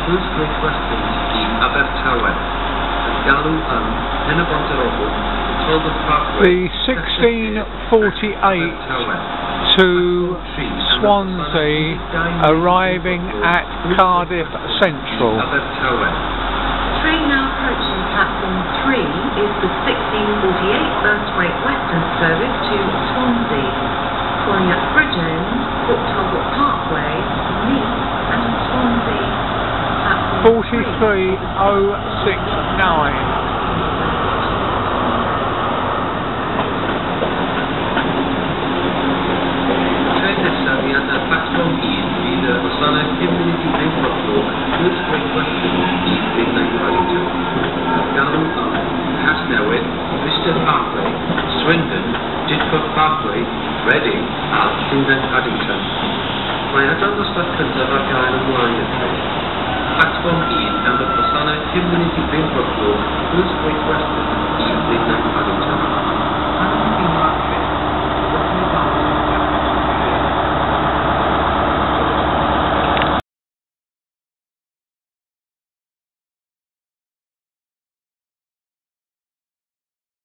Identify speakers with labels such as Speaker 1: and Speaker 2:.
Speaker 1: Whose Great Western i Abertawe, yn galw yn hyn o bont yr obl, told the pathway.
Speaker 2: The 1648 to Swansea, arriving at Cardiff Central.
Speaker 3: Train now approaching platform 3 is the 1648 First Great Western service to Swansea, calling at Bridgend, Port Talbot Parkway, Leeds and Swansea. Platform
Speaker 2: 43069.
Speaker 1: Platform E fydd y gwasanaeth 5 munud i 5 o'clock wrth Great Western i Brydau Paddington. Galw yn Casnewydd, Vista Parkway, Swindon, Didcot Parkway, Reading a Llundain Paddington. Mae adael dosbarth cyntaf ar gael ymlaen y tren. Platform 1 gan y gwasanaeth 5 munud i 5 o'clock wrth Great Western i Brydau Paddington.